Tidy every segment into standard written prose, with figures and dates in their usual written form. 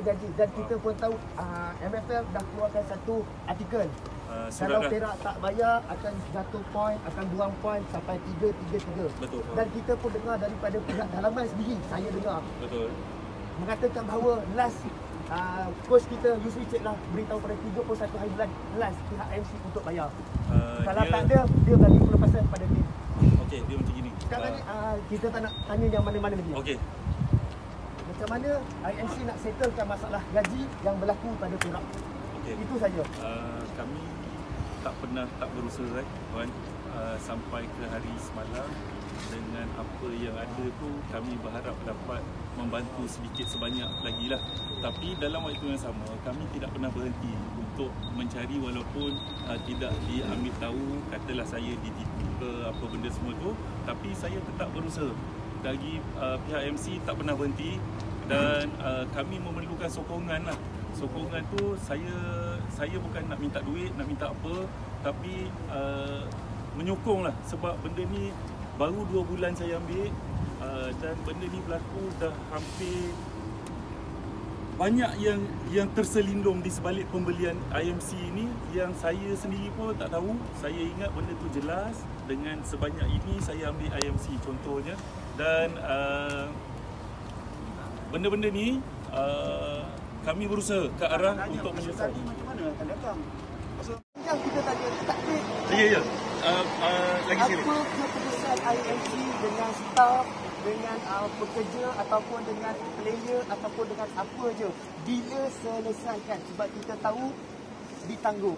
gaji. Dan kita pun tahu MFL dah keluarkan satu artikel. Kalau Perak tak bayar akan jatuh poin, akan buang poin sampai 3-3-3. Betul. Dan kita pun dengar daripada pihak dalaman sendiri, saya dengar. Betul. Mengatakan bahawa last coach kita Yusri Cik lah beritahu pada 31 hari bulan last pihak MC untuk bayar. Kalau tak ada, dia bagi pelepasan pada tim. Okey, dia macam gini. Sekarang ni kita tak nak tanya yang mana-mana lagi. Okey. Macam mana IMC nak settlekan masalah gaji yang berlaku pada Perak? Okay. Itu saja. Kami tak pernah tak berusaha Wan, sampai ke hari semalam dengan apa yang ada tu kami berharap dapat membantu sedikit sebanyak lagi lah. Tapi dalam waktu yang sama kami tidak pernah berhenti untuk mencari walaupun tidak diambil tahu katalah saya ditipu ke apa benda semua tu, tapi saya tetap berusaha. Dari pihak MC tak pernah berhenti dan kami memerlukan sokongan lah. Sokongan tu saya bukan nak minta duit, nak minta apa, tapi menyokong lah sebab benda ni baru 2 bulan saya ambil dan benda ni berlaku dah hampir banyak yang terselindung di sebalik pembelian IMC ni yang saya sendiri pun tak tahu. Saya ingat benda tu jelas dengan sebanyak ini saya ambil IMC contohnya dan benda-benda ni kami berusaha ke arah untuk menyelesaikan. Macam mana akan datang? Yang kita tanya takdir. Ya. Lagi sekali. Apa keputusan IMC dengan staff, dengan pekerja ataupun dengan player ataupun dengan apa je bila selesaikan, sebab kita tahu ditangguh.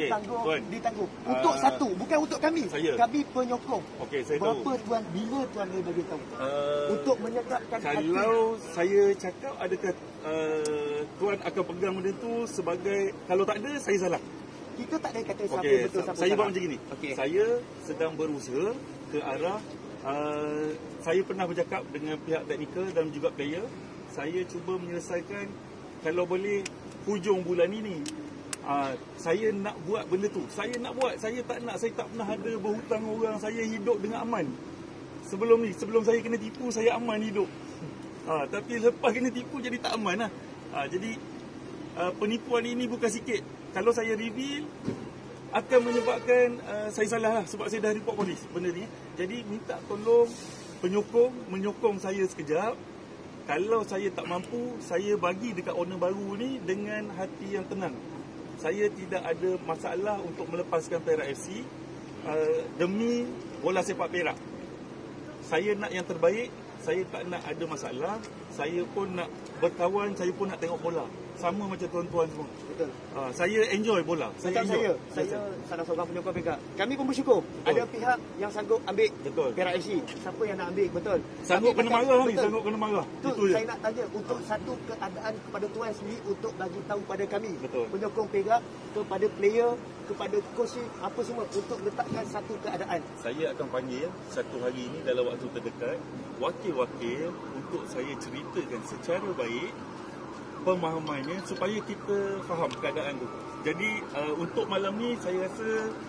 Untuk satu, bukan untuk kami. Kami penyokong. Okey, saya berapa tahu. tuan, bila tuan boleh bagi tahu? Untuk menyegakkan kalau saya cakap adakah tuan akan pegang benda tu sebagai, kalau tak ada saya salah. Kita tak ada kata siapa betul siapa saya salah. buat macam gini. Saya sedang berusaha ke arah saya pernah bercakap dengan pihak teknikal dan juga player. Saya cuba menyelesaikan kalau boleh hujung bulan ini. Saya nak buat benda tu. Saya nak buat. Saya tak pernah ada berhutang orang. Saya hidup dengan aman. Sebelum saya kena tipu, saya aman hidup. Tapi lepas kena tipu jadi tak aman lah. Jadi penipuan ini bukan sikit. Kalau saya reveal akan menyebabkan saya salah lah sebab saya dah report polis benda ni. Jadi minta tolong menyokong saya sekejap. Kalau saya tak mampu, saya bagi dekat owner baru ni dengan hati yang tenang. Saya tidak ada masalah untuk melepaskan Perak FC demi bola sepak Perak. Saya nak yang terbaik, saya tak nak ada masalah. Saya pun nak berkawan, saya pun nak tengok bola. Sama macam tuan-tuan semua. Betul. Saya enjoy bola. Saya salah seorang penyokong Perak. Kami pun bersyukur. Betul. Ada pihak yang sanggup ambil Perak FC. Siapa yang nak ambil? Betul. Sanggup kena marah ni, sanggup kena marah. Itu saya nak tanya untuk satu keadaan kepada tuan sendiri untuk bagi tahu pada kami. Betul. Penyokong Perak, kepada player, kepada coach apa semua untuk letakkan satu keadaan. Saya akan panggil satu hari ini dalam waktu terdekat wakil-wakil untuk saya ceritakan secara baik pemahamannya supaya kita faham keadaan tu. Jadi untuk malam ni saya rasa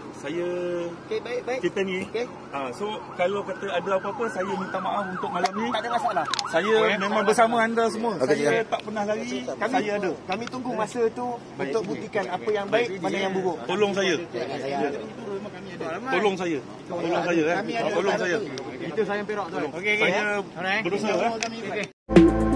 baik. Kita ni so kalau kata ada apa-apa saya minta maaf untuk malam ni. Tak ada masalah. Saya memang bersama anda semua. Saya tak pernah lari. Saya ada. Kami tunggu masa tu untuk buktikan apa yang baik, mana yang buruk. Tolong saya. Tolong saya. Tolong saya. Itu saya Perak tu. Saya berusaha.